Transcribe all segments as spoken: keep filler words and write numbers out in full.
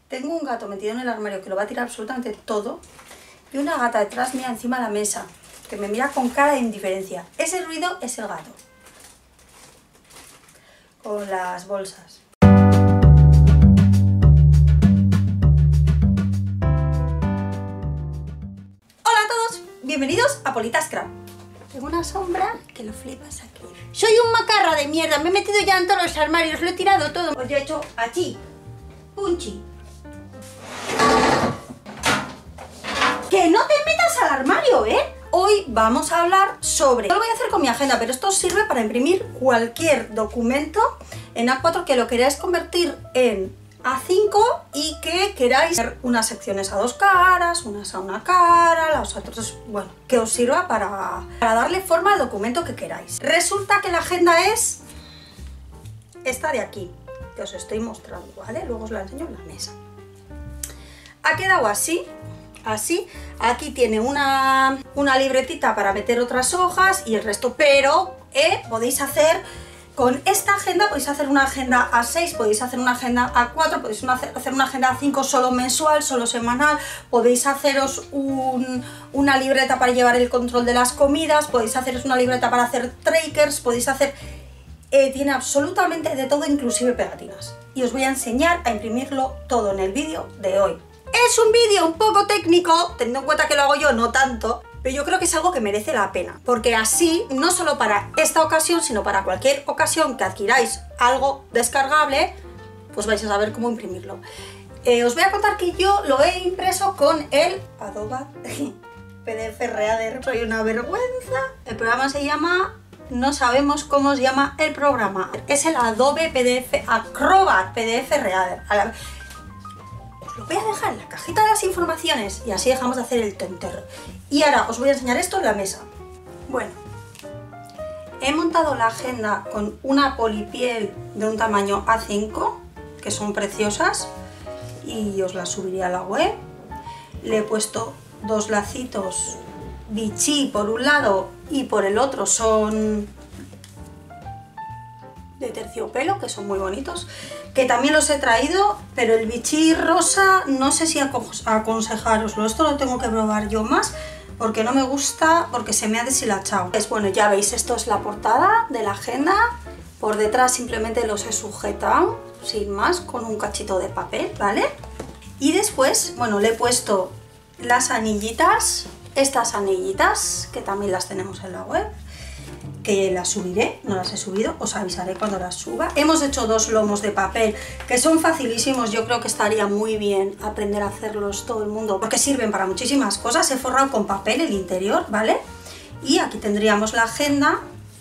Tengo un gato metido en el armario que lo va a tirar absolutamente todo y una gata detrás mía encima de la mesa que me mira con cara de indiferencia. Ese ruido es el gato con las bolsas. Hola a todos, bienvenidos a Politascra. Tengo una sombra que lo flipas aquí. Soy un macarra de mierda, me he metido ya en todos los armarios, lo he tirado todo. Os he hecho aquí, punchi. ¡Que no te metas al armario, eh! Hoy vamos a hablar sobre... Yo lo voy a hacer con mi agenda, pero esto os sirve para imprimir cualquier documento en A cuatro que lo queráis convertir en A cinco y que queráis hacer unas secciones a dos caras, unas a una cara, las otras... Bueno, que os sirva para, para darle forma al documento que queráis. Resulta que la agenda es esta de aquí, que os estoy mostrando, ¿vale? Luego os la enseño en la mesa. Ha quedado así. Así, aquí tiene una, una libretita para meter otras hojas y el resto, pero eh, podéis hacer con esta agenda, podéis hacer una agenda A seis, podéis hacer una agenda A cuatro, podéis una, hacer una agenda A cinco solo mensual, solo semanal, podéis haceros un, una libreta para llevar el control de las comidas, podéis haceros una libreta para hacer trackers, podéis hacer... Eh, tiene absolutamente de todo, inclusive pegatinas. Y os voy a enseñar a imprimirlo todo en el vídeo de hoy. Es un vídeo un poco técnico, teniendo en cuenta que lo hago yo, no tanto, pero yo creo que es algo que merece la pena, porque así, no solo para esta ocasión, sino para cualquier ocasión que adquiráis algo descargable, pues vais a saber cómo imprimirlo. Eh, os voy a contar que yo lo he impreso con el Adobe P D F Reader. Soy una vergüenza. El programa se llama... No sabemos cómo se llama el programa. Es el Adobe P D F Acrobat P D F Reader. Lo voy a dejar en la cajita de las informaciones y así dejamos de hacer el tonterro. Y ahora os voy a enseñar esto en la mesa. Bueno, he montado la agenda con una polipiel de un tamaño A cinco, que son preciosas, y os las subiré a la web. Le he puesto dos lacitos bichí por un lado y por el otro son de terciopelo, que son muy bonitos, que también los he traído, pero el bichí rosa no sé si aconsejároslo, esto lo tengo que probar yo más, porque no me gusta, porque se me ha deshilachado. Pues bueno, ya veis, esto es la portada de la agenda, por detrás simplemente los he sujetado, sin más, con un cachito de papel, ¿vale? Y después, bueno, le he puesto las anillitas, estas anillitas, que también las tenemos en la web, que las subiré, no las he subido, os avisaré cuando las suba. Hemos hecho dos lomos de papel que son facilísimos, yo creo que estaría muy bien aprender a hacerlos todo el mundo porque sirven para muchísimas cosas. He forrado con papel el interior, ¿vale? Y aquí tendríamos la agenda.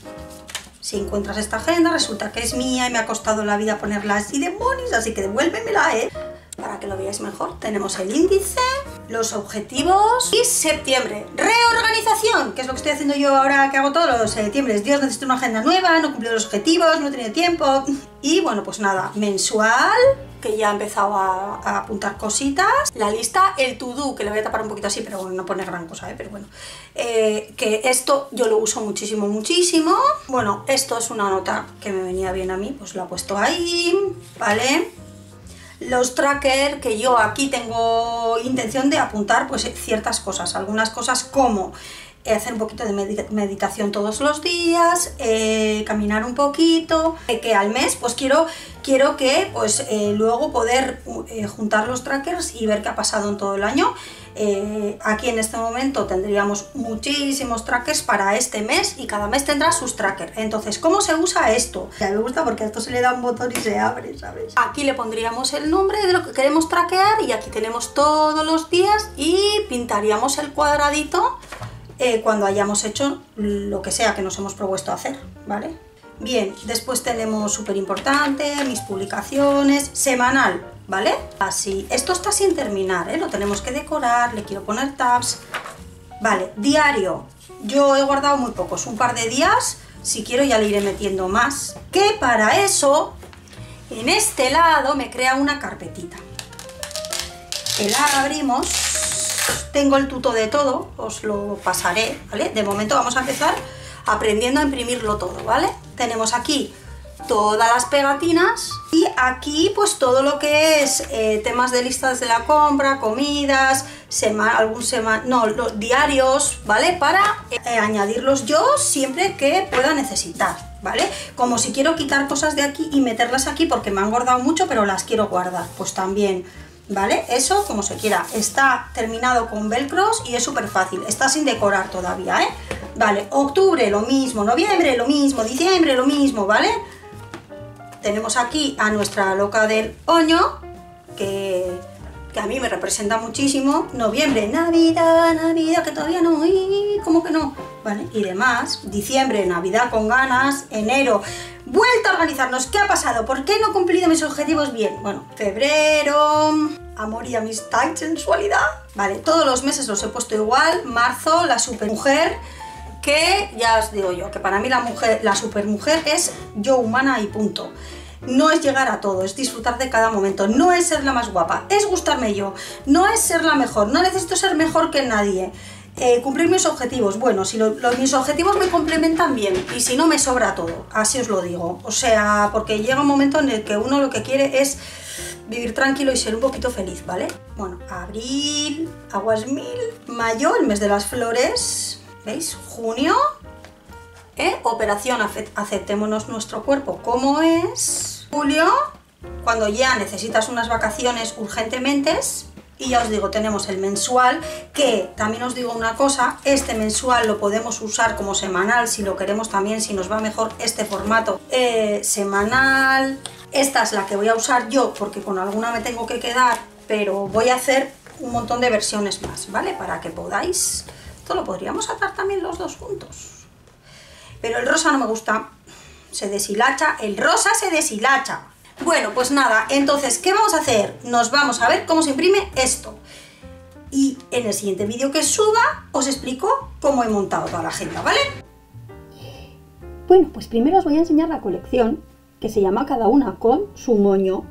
Si encuentras esta agenda, resulta que es mía y me ha costado la vida ponerla así de bonis, así que devuélvemela, ¿eh? Para que lo veáis mejor. Tenemos el índice, los objetivos y septiembre. Reorganización, que es lo que estoy haciendo yo ahora, que hago todos los septiembre. Dios, necesito una agenda nueva, no he cumplido los objetivos, no he tenido tiempo. Y bueno, pues nada, mensual, que ya he empezado a, a apuntar cositas. La lista, el to do, que le voy a tapar un poquito así, pero bueno, no pone gran cosa, ¿eh? Pero bueno. Eh, que esto yo lo uso muchísimo, muchísimo. Bueno, esto es una nota que me venía bien a mí, pues la he puesto ahí, ¿vale? Los trackers, que yo aquí tengo intención de apuntar pues ciertas cosas, algunas cosas como hacer un poquito de meditación todos los días, eh, caminar un poquito, eh, que al mes pues quiero, quiero que pues eh, luego poder eh, juntar los trackers y ver qué ha pasado en todo el año. Eh, aquí en este momento tendríamos muchísimos trackers para este mes y cada mes tendrá sus trackers. Entonces, ¿cómo se usa esto? Ya me gusta porque a esto se le da un botón y se abre, ¿sabes? Aquí le pondríamos el nombre de lo que queremos traquear y aquí tenemos todos los días y pintaríamos el cuadradito eh, cuando hayamos hecho lo que sea que nos hemos propuesto hacer, ¿vale? Bien, después tenemos súper importante, mis publicaciones, semanal, ¿vale? Así, esto está sin terminar, ¿eh? Lo tenemos que decorar, le quiero poner tabs. Vale, diario, yo he guardado muy pocos, un par de días, si quiero ya le iré metiendo más. Que para eso, en este lado me crea una carpetita. Que la abrimos, tengo el tuto de todo, os lo pasaré, ¿vale? De momento vamos a empezar aprendiendo a imprimirlo todo, ¿vale? Tenemos aquí todas las pegatinas Y aquí pues todo lo que es eh, temas de listas de la compra, comidas, sema, algún sema, no, los diarios, ¿vale? Para eh, añadirlos yo siempre que pueda necesitar, ¿vale? Como si quiero quitar cosas de aquí y meterlas aquí porque me han engordado mucho pero las quiero guardar, pues también, ¿vale? Eso como se quiera. Está terminado con velcros y es súper fácil, está sin decorar todavía, ¿eh? Vale, octubre lo mismo, noviembre lo mismo, diciembre lo mismo, ¿vale? Tenemos aquí a nuestra loca del oño, que, que a mí me representa muchísimo. Noviembre, Navidad, Navidad, que todavía no, y ¿cómo que no? Vale, y demás. Diciembre, Navidad con ganas. Enero, vuelta a organizarnos. ¿Qué ha pasado? ¿Por qué no he cumplido mis objetivos bien? Bueno, febrero, amor y amistad y sensualidad. Vale, todos los meses los he puesto igual. Marzo, la supermujer, que ya os digo yo, que para mí la mujer, la supermujer es yo humana y punto. No es llegar a todo, es disfrutar de cada momento, no es ser la más guapa, es gustarme yo, no es ser la mejor, no necesito ser mejor que nadie, eh, cumplir mis objetivos, bueno, si lo, lo, mis objetivos me complementan bien y si no me sobra todo, así os lo digo, o sea, porque llega un momento en el que uno lo que quiere es vivir tranquilo y ser un poquito feliz, ¿vale? Bueno, abril, aguas mil, mayo, el mes de las flores, ¿veis? Junio, ¿eh? Operación aceptémonos nuestro cuerpo como es. Julio, cuando ya necesitas unas vacaciones urgentemente. Y ya os digo, tenemos el mensual, que también os digo una cosa, este mensual lo podemos usar como semanal si lo queremos también, si nos va mejor este formato eh, semanal. Esta es la que voy a usar yo porque con alguna me tengo que quedar, pero voy a hacer un montón de versiones más, ¿vale? Para que podáis, esto lo podríamos atar también los dos juntos. Pero el rosa no me gusta, se deshilacha, el rosa se deshilacha. Bueno, pues nada, entonces, ¿qué vamos a hacer? Nos vamos a ver cómo se imprime esto. Y en el siguiente vídeo que suba, os explico cómo he montado toda la agenda, ¿vale? Bueno, pues primero os voy a enseñar la colección, que se llama Cada una con su moño.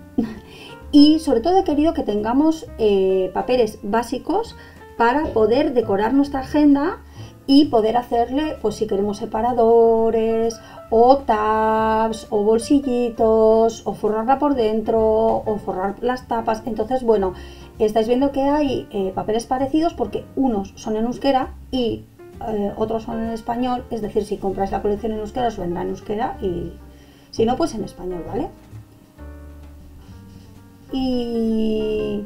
Y sobre todo he querido que tengamos eh, papeles básicos para poder decorar nuestra agenda y poder hacerle, pues si queremos separadores, o tabs, o bolsillitos, o forrarla por dentro, o forrar las tapas. Entonces, bueno, estáis viendo que hay eh, papeles parecidos porque unos son en euskera y eh, otros son en español. Es decir, si compráis la colección en euskera os vendrá en euskera y si no, pues en español, ¿vale? Y...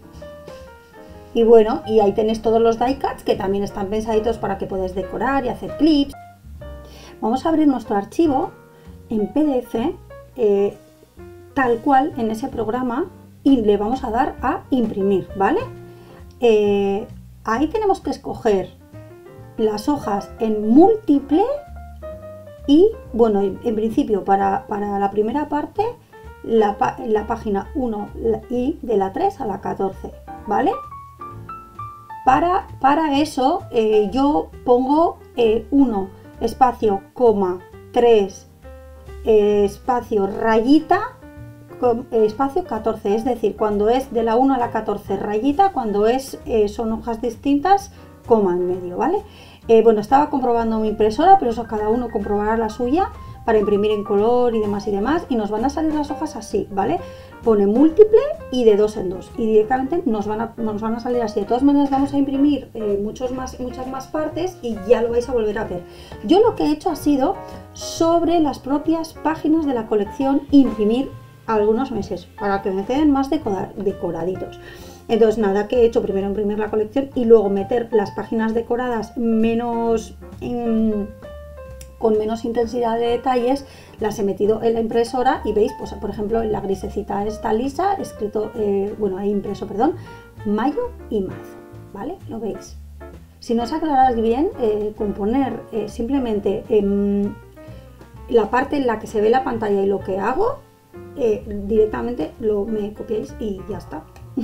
Y bueno, y ahí tenéis todos los die cuts que también están pensaditos para que podáis decorar y hacer clips. Vamos a abrir nuestro archivo en P D F eh, tal cual en ese programa y le vamos a dar a imprimir, ¿vale? Eh, ahí tenemos que escoger las hojas en múltiple y bueno, en, en principio para, para la primera parte la, la página uno y de la tres a la catorce, ¿vale? Para, para eso eh, yo pongo eh, uno, espacio, coma, tres, eh, espacio, rayita, com, eh, espacio catorce. Es decir, cuando es de la uno a la catorce, rayita, cuando es, eh, son hojas distintas, coma en medio, ¿vale? Eh, bueno, estaba comprobando mi impresora, pero eso cada uno comprobará la suya para imprimir en color y demás y demás. Y nos van a salir las hojas así, ¿vale? Pone múltiple y de dos en dos y directamente nos van a, nos van a salir así. De todas maneras vamos a imprimir eh, muchos más, muchas más partes y ya lo vais a volver a ver. Yo lo que he hecho ha sido sobre las propias páginas de la colección imprimir algunos meses para que me queden más decora, decoraditos. Entonces nada, que he hecho primero imprimir la colección y luego meter las páginas decoradas menos... En, con menos intensidad de detalles, las he metido en la impresora y veis, pues por ejemplo en la grisecita esta lisa, escrito, eh, bueno, he impreso, perdón, mayo y marzo, ¿vale? Lo veis. Si no os aclaráis bien, eh, con poner eh, simplemente eh, la parte en la que se ve la pantalla y lo que hago, eh, directamente lo me copiáis y ya está.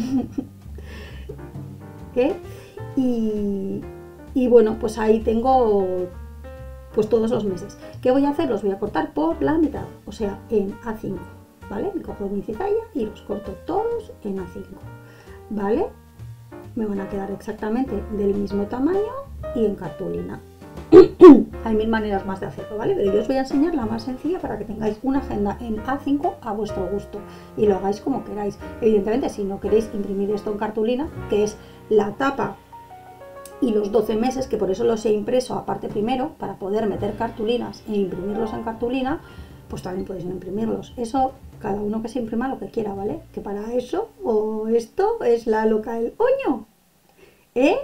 ¿Eh? y, y bueno, pues ahí tengo pues todos los meses. ¿Qué voy a hacer? Los voy a cortar por la mitad, o sea, en A cinco, ¿vale? Me cojo mi cizalla y los corto todos en A cinco, ¿vale? Me van a quedar exactamente del mismo tamaño y en cartulina. Hay mil maneras más de hacerlo, ¿vale? Pero yo os voy a enseñar la más sencilla para que tengáis una agenda en A cinco a vuestro gusto y lo hagáis como queráis. Evidentemente, si no queréis imprimir esto en cartulina, que es la tapa y los doce meses, que por eso los he impreso aparte primero, para poder meter cartulinas e imprimirlos en cartulina, pues también podéis no imprimirlos. Eso, cada uno que se imprima lo que quiera, ¿vale? Que para eso, o esto, es la loca del oño, ¿eh?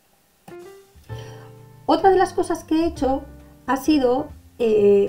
Otra de las cosas que he hecho ha sido, eh,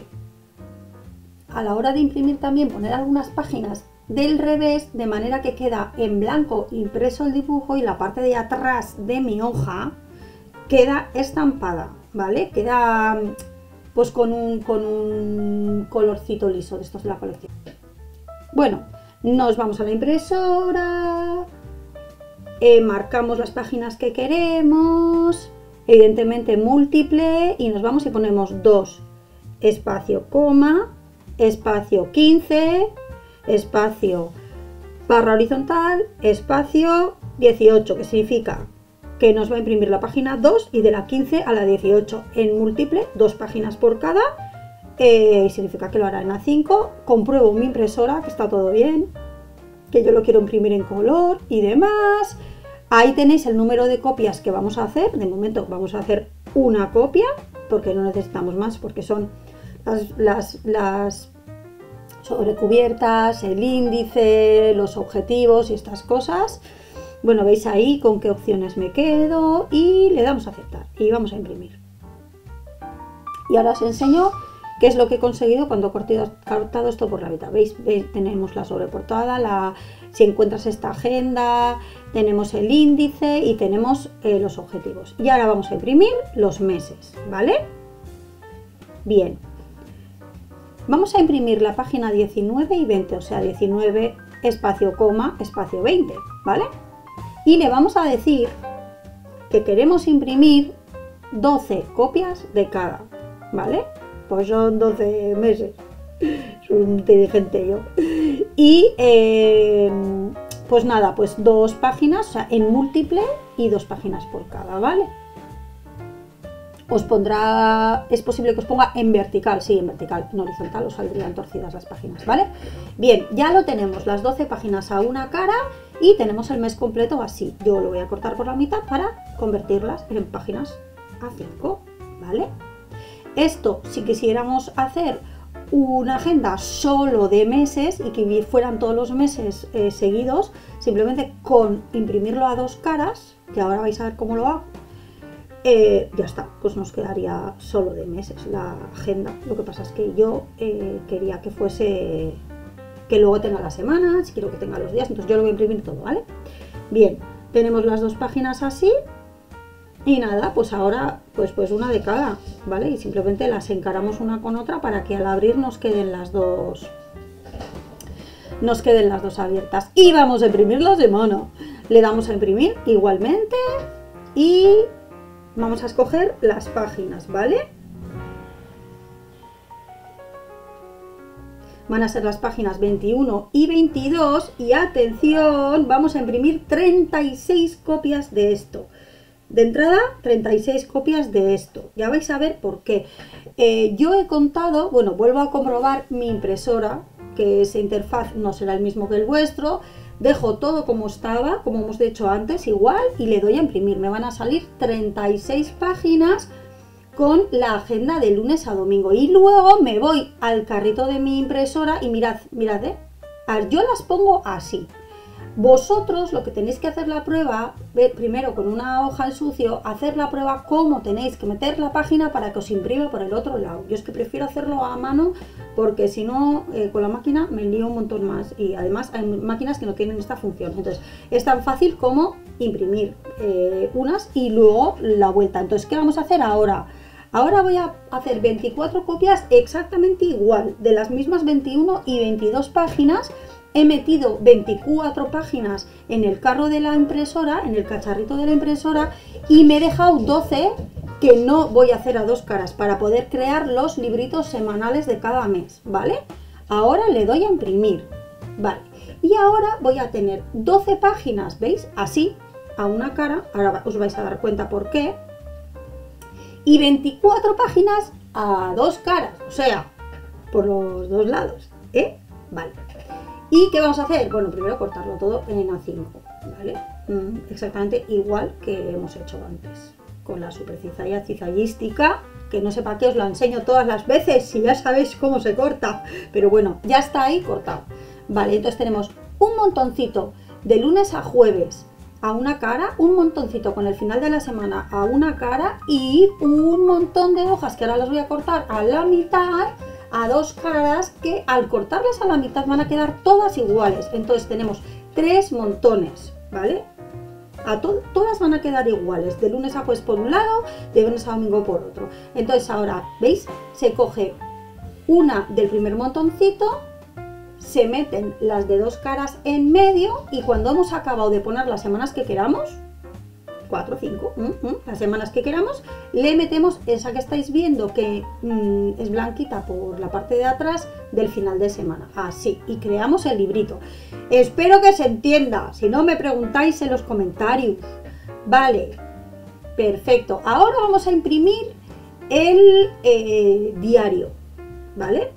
a la hora de imprimir también, poner algunas páginas del revés, de manera que queda en blanco impreso el dibujo y la parte de atrás de mi hoja queda estampada, ¿vale? Queda pues con un, con un colorcito liso de estos de la colección. Bueno, nos vamos a la impresora, eh, marcamos las páginas que queremos, evidentemente múltiple, y nos vamos y ponemos dos, espacio, coma, espacio quince, espacio, barra horizontal, espacio dieciocho, que significa que nos va a imprimir la página dos y de la quince a la dieciocho en múltiple, dos páginas por cada, eh, significa que lo hará en A cinco. Compruebo mi impresora que está todo bien, que yo lo quiero imprimir en color y demás. Ahí tenéis el número de copias que vamos a hacer. De momento vamos a hacer una copia porque no necesitamos más, porque son las, las, las sobrecubiertas, el índice, los objetivos y estas cosas. Bueno, veis ahí con qué opciones me quedo y le damos a aceptar y vamos a imprimir. Y ahora os enseño qué es lo que he conseguido cuando he cortado, cortado esto por la mitad. ¿Veis? ¿Veis? Tenemos la sobreportada, la, si encuentras esta agenda, tenemos el índice y tenemos eh, los objetivos. Y ahora vamos a imprimir los meses, ¿vale? Bien. Vamos a imprimir la página diecinueve y veinte, o sea, diecinueve, espacio, coma, espacio veinte, ¿vale? Y le vamos a decir que queremos imprimir doce copias de cada, ¿vale? Pues son doce meses, soy inteligente yo. Y eh, pues nada, pues dos páginas, o sea, en múltiple y dos páginas por cada, ¿vale? Os pondrá, es posible que os ponga en vertical, sí, en vertical, en horizontal os saldrían torcidas las páginas, ¿vale? Bien, ya lo tenemos, las doce páginas a una cara y tenemos el mes completo así. Yo lo voy a cortar por la mitad para convertirlas en páginas A cinco, ¿vale? Esto, si quisiéramos hacer una agenda solo de meses y que fueran todos los meses eh, seguidos, simplemente con imprimirlo a dos caras, que ahora vais a ver cómo lo hago, Eh, ya está, pues nos quedaría solo de meses la agenda. Lo que pasa es que yo eh, quería que fuese, que luego tenga las semanas, quiero que tenga los días, entonces yo lo voy a imprimir todo, ¿vale? Bien, tenemos las dos páginas así y nada, pues ahora pues, pues una de cada, ¿vale? Y simplemente las encaramos una con otra para que al abrir nos queden las dos, nos queden las dos abiertas. Y vamos a imprimirlos de mono. Le damos a imprimir igualmente y vamos a escoger las páginas, ¿vale? Van a ser las páginas veintiuno y veintidós y atención, vamos a imprimir treinta y seis copias de esto. De entrada, treinta y seis copias de esto. Ya vais a ver por qué. Eh, yo he contado, bueno, vuelvo a comprobar mi impresora, que esa interfaz no será el mismo que el vuestro. Dejo todo como estaba, como hemos dicho antes, igual, y le doy a imprimir. Me van a salir treinta y seis páginas con la agenda de lunes a domingo. Y luego me voy al carrito de mi impresora y mirad, mirad, ¿eh? Yo las pongo así. Vosotros lo que tenéis que hacer la prueba, ver primero con una hoja en sucio, hacer la prueba cómo tenéis que meter la página para que os imprime por el otro lado. Yo es que prefiero hacerlo a mano porque si no, eh, con la máquina me lío un montón más y además hay máquinas que no tienen esta función. Entonces es tan fácil como imprimir eh, unas y luego la vuelta. Entonces, ¿qué vamos a hacer ahora? Ahora voy a hacer veinticuatro copias exactamente igual, de las mismas veintiuno y veintidós páginas. He metido veinticuatro páginas en el carro de la impresora, en el cacharrito de la impresora, y me he dejado doce que no voy a hacer a dos caras para poder crear los libritos semanales de cada mes, ¿vale? Ahora le doy a imprimir, ¿vale? Y ahora voy a tener doce páginas, ¿veis? Así, a una cara, ahora os vais a dar cuenta por qué. y veinticuatro páginas a dos caras, o sea, por los dos lados, ¿eh? Vale. ¿Y qué vamos a hacer? Bueno, primero cortarlo todo en A cinco, ¿vale? Mm, exactamente igual que hemos hecho antes, con la supercizalla cizallística, que no sé para qué os la enseño todas las veces, si ya sabéis cómo se corta, pero bueno, ya está ahí cortado. Vale, entonces tenemos un montoncito de lunes a jueves a una cara, un montoncito con el final de la semana a una cara y un montón de hojas que ahora las voy a cortar a la mitad a dos caras, que al cortarlas a la mitad van a quedar todas iguales. Entonces tenemos tres montones, ¿vale? A to todas van a quedar iguales, de lunes a jueves por un lado, de lunes a domingo por otro. Entonces ahora, ¿veis? Se coge una del primer montoncito, se meten las de dos caras en medio y cuando hemos acabado de poner las semanas que queramos, cuatro, cinco, mm, mm, las semanas que queramos, le metemos esa que estáis viendo que mm, es blanquita por la parte de atrás del final de semana, así, y creamos el librito. Espero que se entienda, si no me preguntáis en los comentarios. Vale, perfecto. Ahora vamos a imprimir el eh, diario, ¿vale?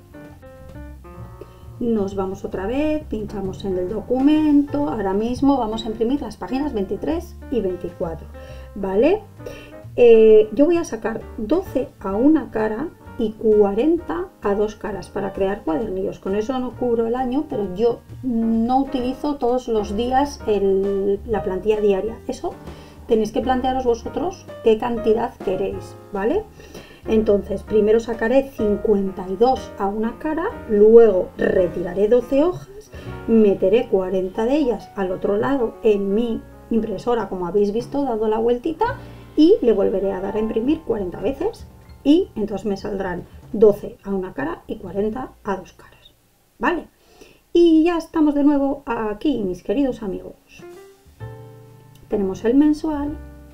Nos vamos otra vez, pinchamos en el documento, ahora mismo vamos a imprimir las páginas veintitrés y veinticuatro, ¿vale? Eh, yo voy a sacar doce a una cara y cuarenta a dos caras para crear cuadernillos. Con eso no cubro el año, pero yo no utilizo todos los días el, la plantilla diaria. Eso tenéis que plantearos vosotros qué cantidad queréis, ¿vale? Entonces, primero sacaré cincuenta y dos a una cara, luego retiraré doce hojas, meteré cuarenta de ellas al otro lado en mi impresora, como habéis visto, dado la vueltita, y le volveré a dar a imprimir cuarenta veces y entonces me saldrán doce a una cara y cuarenta a dos caras, ¿vale? Y ya estamos de nuevo aquí, mis queridos amigos. Tenemos el mensual.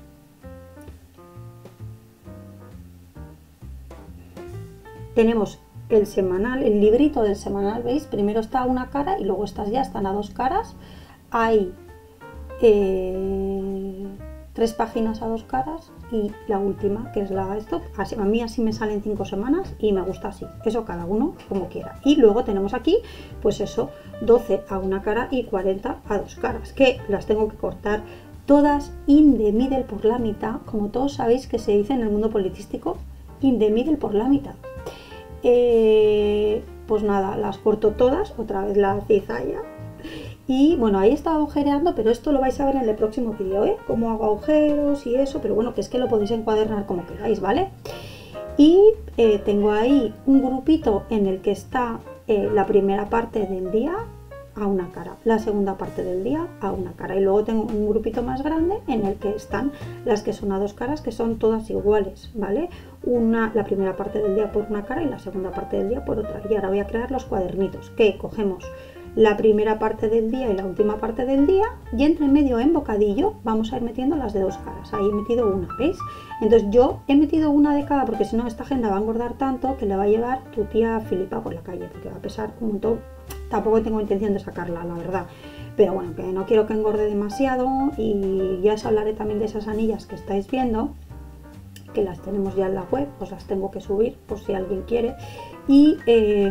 Tenemos el semanal, el librito del semanal, ¿veis? Primero está a una cara y luego estas ya están a dos caras. Hay eh, tres páginas a dos caras y la última, que es la esto. Así, a mí así me salen cinco semanas y me gusta así. Eso cada uno como quiera. Y luego tenemos aquí, pues eso, doce a una cara y cuarenta a dos caras, que las tengo que cortar todas in the middle por la mitad, como todos sabéis que se dice en el mundo politístico, in the middle por la mitad. Eh, pues nada, las corto todas, otra vez la cizalla. Y bueno, ahí estaba agujereando, pero esto lo vais a ver en el próximo vídeo, ¿eh? Cómo hago agujeros y eso, pero bueno, que es que lo podéis encuadernar como queráis, ¿vale? Y eh, tengo ahí un grupito en el que está eh, la primera parte del día a una cara, la segunda parte del día a una cara, y luego tengo un grupito más grande en el que están las que son a dos caras, que son todas iguales, ¿vale? Una, la primera parte del día por una cara y la segunda parte del día por otra. Y ahora voy a crear los cuadernitos, que cogemos la primera parte del día y la última parte del día, y entre medio en bocadillo vamos a ir metiendo las de dos caras. Ahí he metido una, ¿veis? Entonces yo he metido una de cada, porque si no esta agenda va a engordar tanto que le va a llevar tu tía Filipa por la calle, porque va a pesar un montón. Tampoco tengo intención de sacarla, la verdad, pero bueno, que no quiero que engorde demasiado. Y ya os hablaré también de esas anillas que estáis viendo, que las tenemos ya en la web, pues las tengo que subir por si alguien quiere. Y eh,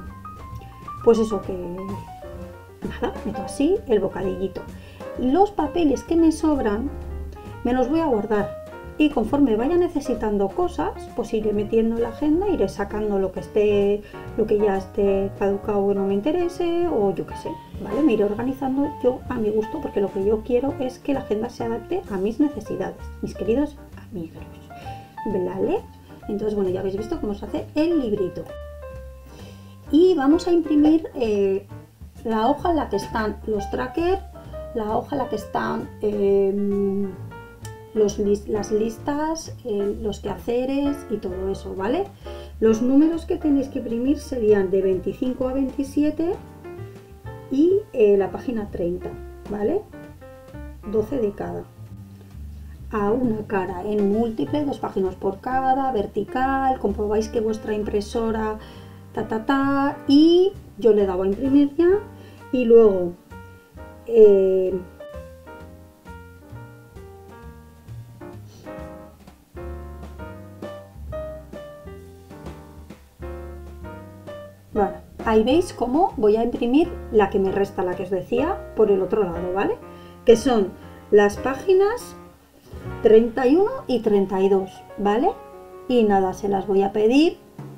pues eso, que nada, meto así el bocadillito. Los papeles que me sobran me los voy a guardar, y conforme vaya necesitando cosas, pues iré metiendo en la agenda, iré sacando lo que esté, lo que ya esté caducado o no me interese, o yo qué sé, ¿vale? Me iré organizando yo a mi gusto, porque lo que yo quiero es que la agenda se adapte a mis necesidades, mis queridos amigos, ¿vale? Entonces, bueno, ya habéis visto cómo se hace el librito. Y vamos a imprimir eh, la hoja en la que están los trackers, la hoja en la que están eh, Los, las listas, eh, los quehaceres y todo eso, ¿vale? Los números que tenéis que imprimir serían de veinticinco a veintisiete y eh, la página treinta, ¿vale? doce de cada. A una cara en múltiple, dos páginas por cada, vertical, comprobáis que vuestra impresora ta ta ta, y yo le he dado a imprimir ya, y luego eh, Vale, ahí veis cómo voy a imprimir la que me resta, la que os decía, por el otro lado, ¿vale? Que son las páginas treinta y uno y treinta y dos, ¿vale? Y nada, se las voy a pedir,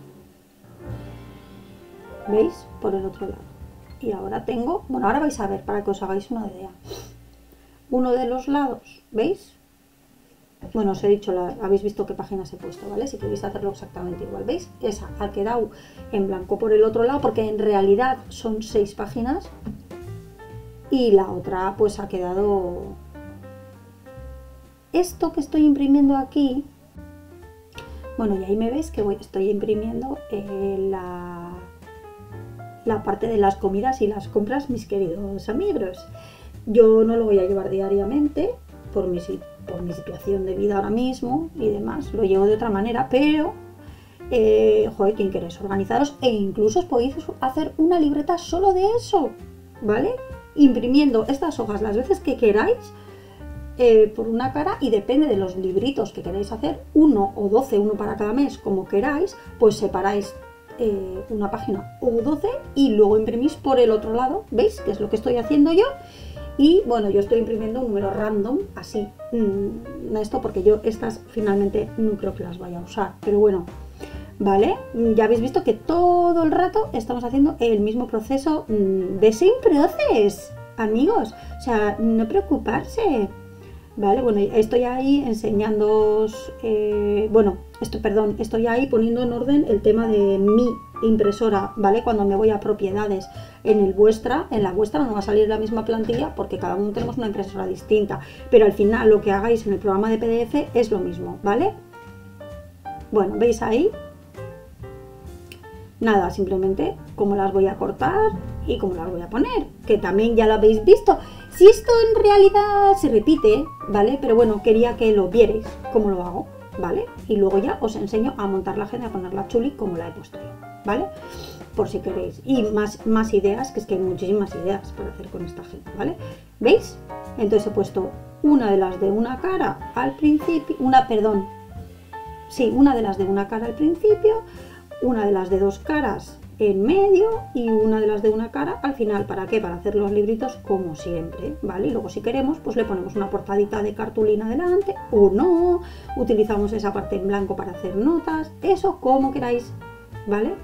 ¿veis? Por el otro lado. Y ahora tengo, bueno, ahora vais a ver para que os hagáis una idea. Uno de los lados, ¿veis? Bueno, os he dicho, la, habéis visto qué páginas he puesto, ¿vale? Si queréis hacerlo exactamente igual, ¿veis? Esa ha quedado en blanco por el otro lado porque en realidad son seis páginas y la otra pues ha quedado... Esto que estoy imprimiendo aquí, bueno, y ahí me veis que voy, estoy imprimiendo eh, la, la parte de las comidas y las compras, mis queridos amigos. Yo no lo voy a llevar diariamente por mi situación, por mi situación de vida ahora mismo y demás, lo llevo de otra manera, pero eh, joder, quien queréis organizaros e incluso os podéis hacer una libreta solo de eso, ¿vale? Imprimiendo estas hojas las veces que queráis eh, por una cara, y depende de los libritos que queráis hacer, uno o doce, uno para cada mes, como queráis, pues separáis eh, una página o doce y luego imprimís por el otro lado, ¿veis? Que es lo que estoy haciendo yo. Y bueno, yo estoy imprimiendo un número random, así, mmm, esto porque yo estas finalmente no creo que las vaya a usar, pero bueno, ¿vale? Ya habéis visto que todo el rato estamos haciendo el mismo proceso mmm, de same process, amigos, o sea, no preocuparse, ¿vale? Bueno, estoy ahí enseñándoos, eh, bueno, esto, perdón, estoy ahí poniendo en orden el tema de mi impresora, ¿vale? Cuando me voy a propiedades, en el vuestra, en la vuestra no va a salir la misma plantilla porque cada uno tenemos una impresora distinta, pero al final lo que hagáis en el programa de P D F es lo mismo, ¿vale? Bueno, ¿veis ahí? Nada, simplemente cómo las voy a cortar y cómo las voy a poner, que también ya lo habéis visto. Si esto en realidad se repite, ¿vale? Pero bueno, quería que lo vierais cómo lo hago, ¿vale? Y luego ya os enseño a montar la agenda, a ponerla chuli como la he puesto yo, ¿vale? Por si queréis. Y más, más ideas, que es que hay muchísimas ideas para hacer con esta agenda, ¿vale? ¿Veis? Entonces he puesto una de las de una cara al principio, una, perdón, sí, una de las de una cara al principio, una de las de dos caras en medio y una de las de una cara al final. ¿Para qué? Para hacer los libritos como siempre, ¿vale? Y luego si queremos, pues le ponemos una portadita de cartulina delante o no, utilizamos esa parte en blanco para hacer notas, eso como queráis, ¿vale?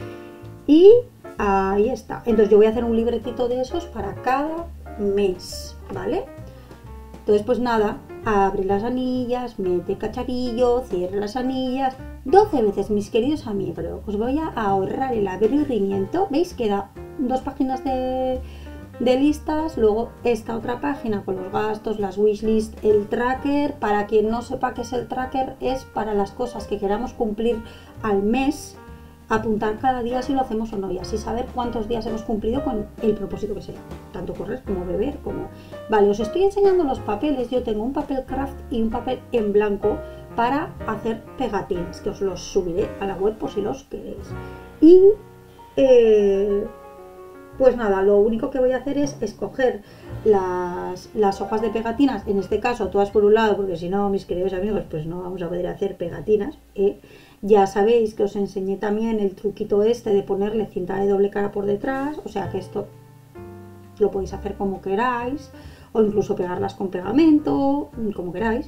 Y ahí está. Entonces yo voy a hacer un libretito de esos para cada mes, ¿vale? Entonces pues nada, abre las anillas, mete cacharillo, cierra las anillas doce veces, mis queridos amigos. Os voy a ahorrar el aburrimiento. ¿Veis? Queda dos páginas de, de listas, luego esta otra página con los gastos, las wishlist, el tracker. Para quien no sepa qué es el tracker, es para las cosas que queramos cumplir al mes, apuntar cada día si lo hacemos o no, y así saber cuántos días hemos cumplido con el propósito que sea, tanto correr como beber, como... Vale, os estoy enseñando los papeles. Yo tengo un papel craft y un papel en blanco para hacer pegatines, que os los subiré a la web por si los queréis. Y eh, pues nada, lo único que voy a hacer es escoger las, las hojas de pegatinas, en este caso todas por un lado, porque si no, mis queridos amigos, pues no vamos a poder hacer pegatinas, ¿eh? Ya sabéis que os enseñé también el truquito este de ponerle cinta de doble cara por detrás, o sea que esto lo podéis hacer como queráis, o incluso pegarlas con pegamento, como queráis.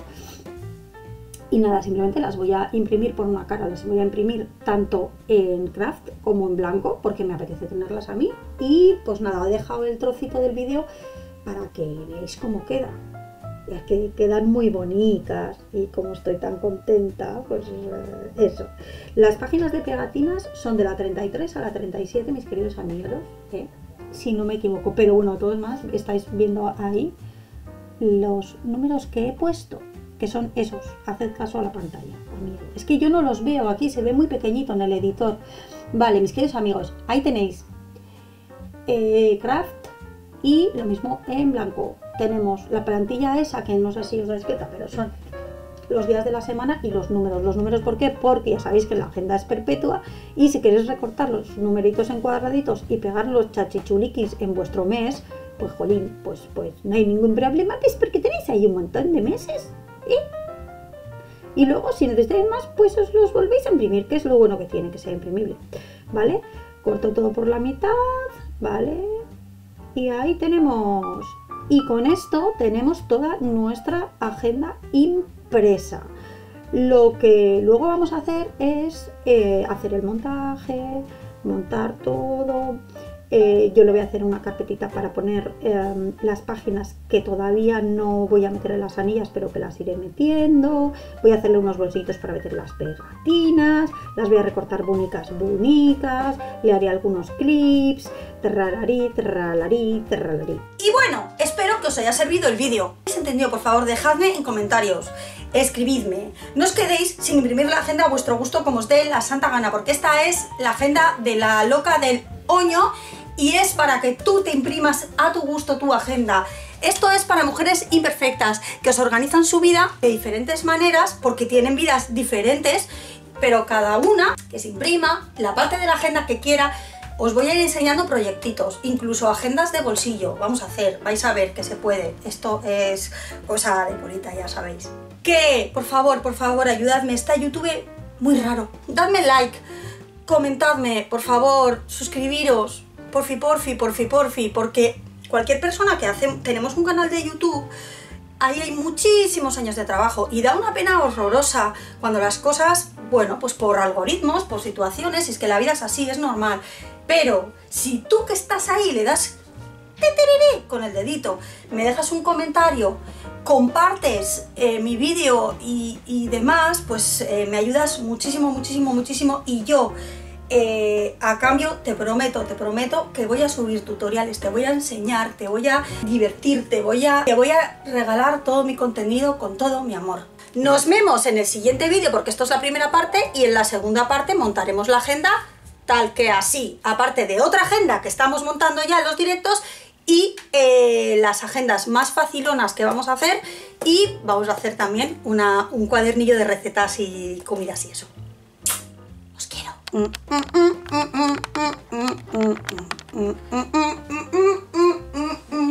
Y nada, simplemente las voy a imprimir por una cara, las voy a imprimir tanto en craft como en blanco, porque me apetece tenerlas a mí. Y pues nada, he dejado el trocito del vídeo para que veáis cómo queda. Ya que quedan muy bonitas y como estoy tan contenta, pues eh, eso. Las páginas de pegatinas son de la treinta y tres a la treinta y siete, mis queridos amigos, ¿eh? Si no me equivoco, pero bueno, todos más, estáis viendo ahí los números que he puesto, que son esos. Haced caso a la pantalla, amigos. Es que yo no los veo aquí, se ve muy pequeñito en el editor. Vale, mis queridos amigos, ahí tenéis eh, craft y lo mismo en blanco. Tenemos la plantilla esa, que no sé si os dais cuenta, pero son los días de la semana y los números. ¿Los números por qué? Porque ya sabéis que la agenda es perpetua y si queréis recortar los numeritos en cuadraditos y pegar los chachichuliquis en vuestro mes, pues jolín, pues, pues no hay ningún problema, pues porque tenéis ahí un montón de meses, ¿eh? Y luego si necesitáis más, pues os los volvéis a imprimir, que es lo bueno que tiene, que sea imprimible, ¿vale? corto todo por la mitad, ¿vale? Y ahí tenemos. Y con esto tenemos toda nuestra agenda impresa. Lo que luego vamos a hacer es eh, hacer el montaje, montar todo. Eh, yo le voy a hacer una carpetita para poner eh, las páginas que todavía no voy a meter en las anillas, pero que las iré metiendo. Voy a hacerle unos bolsitos para meter las pegatinas, las voy a recortar bonitas, bonitas, le haré algunos clips, terralarí, terralarí, terralarí. Y bueno, espero que os haya servido el vídeo. Si habéis entendido, por favor, dejadme en comentarios, escribidme. No os quedéis sin imprimir la agenda a vuestro gusto como os dé la santa gana, porque esta es la agenda de la loca del oño y es para que tú te imprimas a tu gusto tu agenda. Esto es para mujeres imperfectas que os organizan su vida de diferentes maneras porque tienen vidas diferentes, pero cada una que se imprima la parte de la agenda que quiera. Os voy a ir enseñando proyectitos, incluso agendas de bolsillo. Vamos a hacer, vais a ver que se puede. Esto es cosa de purita, ya sabéis. Que, por favor, por favor, ayudadme. Está YouTube muy raro. Dadme like, comentadme, por favor, suscribiros. Porfi, porfi, porfi, porfi, porque cualquier persona que hace, tenemos un canal de YouTube, ahí hay muchísimos años de trabajo y da una pena horrorosa cuando las cosas, bueno, pues por algoritmos, por situaciones, y es que la vida es así, es normal. Pero si tú que estás ahí le das con el dedito, me dejas un comentario, compartes eh, mi vídeo y, y demás, pues eh, me ayudas muchísimo, muchísimo, muchísimo. Y yo, eh, a cambio, te prometo, te prometo que voy a subir tutoriales, te voy a enseñar, te voy a divertir, te voy a, te voy a regalar todo mi contenido con todo mi amor. Nos vemos en el siguiente vídeo porque esto es la primera parte y en la segunda parte montaremos la agenda tal que así, aparte de otra agenda que estamos montando ya en los directos y eh, las agendas más facilonas que vamos a hacer, y vamos a hacer también una, un cuadernillo de recetas y comidas y eso. Os quiero.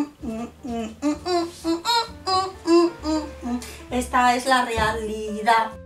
Esta es la realidad.